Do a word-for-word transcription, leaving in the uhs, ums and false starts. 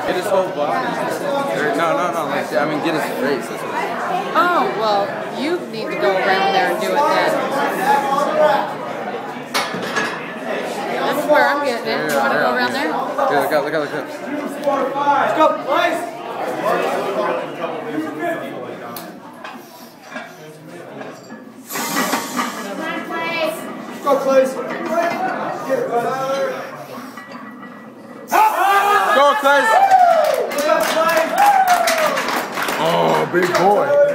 Get his whole body. Or, no, no, no. Like, I mean, get his face. That's what Oh, well, you need to go around there and do it then. This is where I'm getting it. You want to go around there? Yeah, look out, look out, look out. Let's go, boys! Let's go, Clays. Go, Clays! Oh, big boy.